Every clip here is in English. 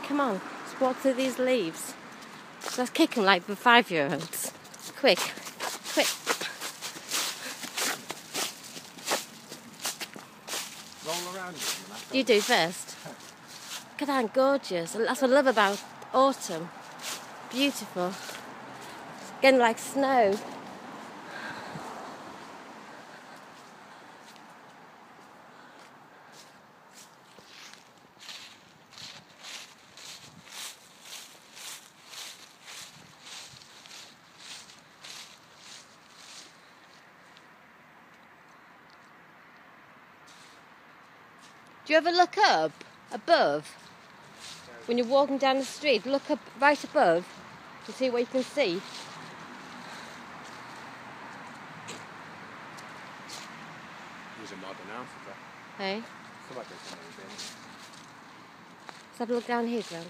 come on. Let's walk through these leaves. Let's kick them like the 5-year-olds. Quick, quick. Roll around. You do first. Look at that, gorgeous. That's what I love about autumn. Beautiful. It's getting like snow. Do you ever look up above? When you're walking down the street, look up right above to see what you can see. There's a modern house, is that? Hey? I feel like there's somebody been. Let's have a look down here, Grant.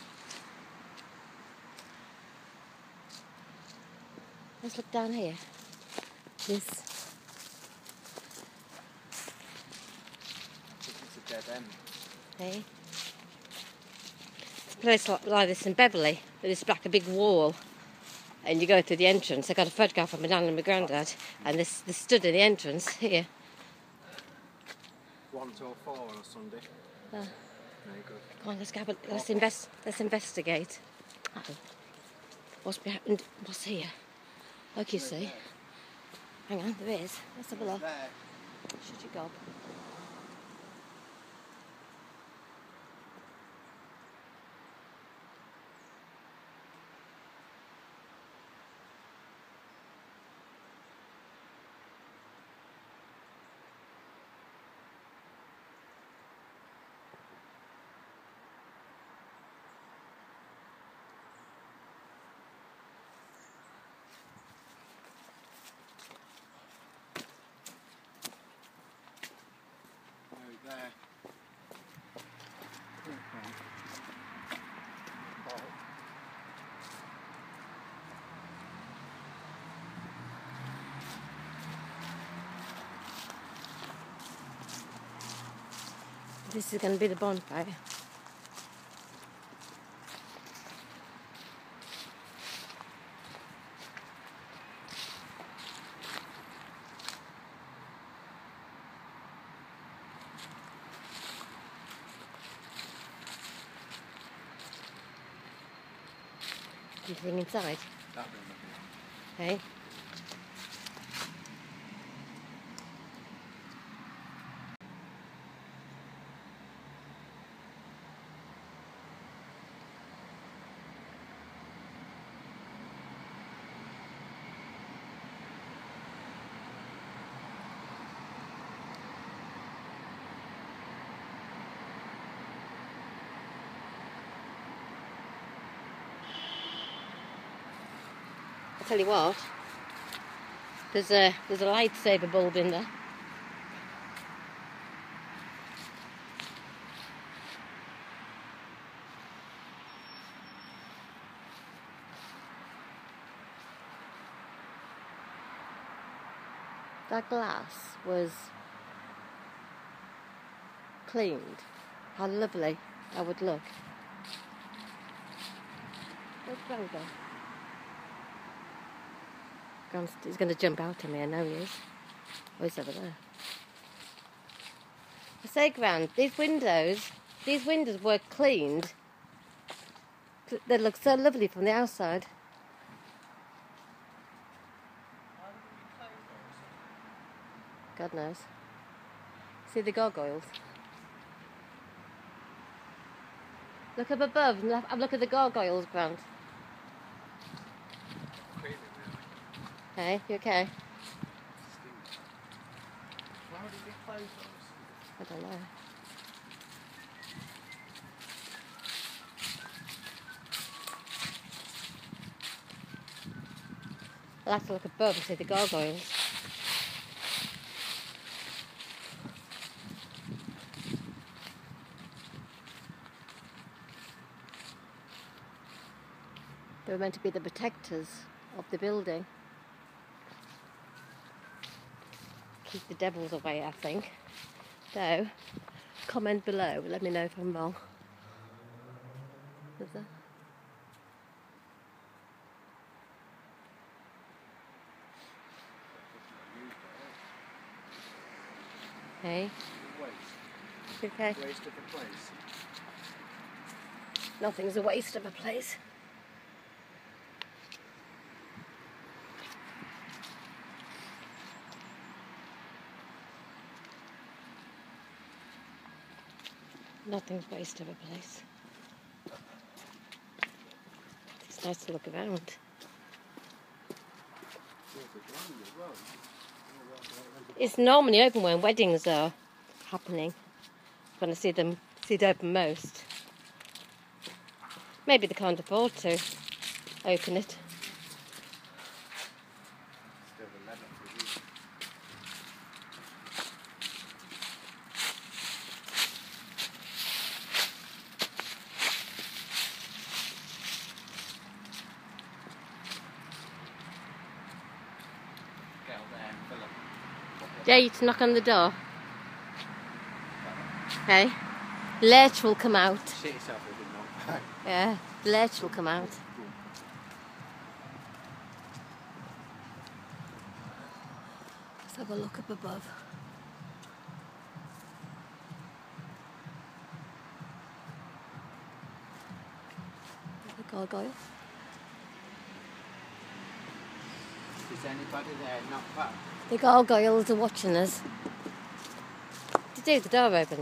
Let's look down here. This. It's a dead end. Hey? It's a place like this in Beverley, but it's like a big wall. And you go through the entrance. I got a photograph of my nan and my granddad, and they stood in the entrance here. 1 till 4 on a Sunday. Oh. Very good. Come on, let's investigate. Uh-oh. What's behind? What's here? Like you see. Hang on, there is. Let's have a look. There. Shut your gob. There. This is going to be the bonfire. Anything inside? That room, Hey? I'll tell you what, there's a lightsaber bulb in there. That glass was cleaned. How lovely that would look. Where's Grant go? He's going to jump out at me, I know he is. Oh, he's over there. I say, Grant, these windows were cleaned. They look so lovely from the outside. God knows. See the gargoyles? Look up above and look at the gargoyles, Grant. Hey, you okay? Why would it be closed those? I don't know. I'll have to look above and see the gargoyles. They were meant to be the protectors of the building. Keep the devils away, I think. So, comment below, let me know if I'm wrong. Is there? Hey, Waste. okay. Waste of a place. Nothing's a waste of a place. Nothing's a waste of a place. It's nice to look around. It's normally open when weddings are happening. When I see it open most. Maybe they can't afford to open it. Dare you to knock on the door? Hey? Lurch will come out. Shit yourself if you knock. Yeah, Lurch will come out. Let's have a look up above. The gargoyle. Is anybody there? Not back. The gargoyles are watching us. You do, the door opened.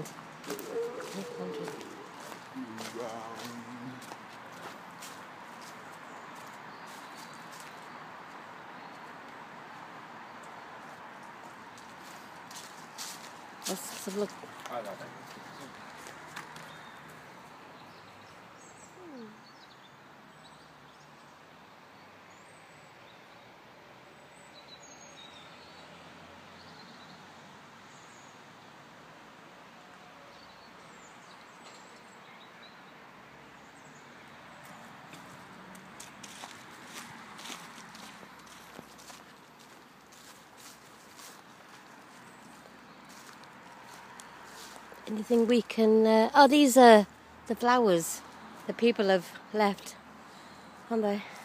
Let's have a look. I like it. Anything we can... oh, these are the flowers that people have left, aren't they?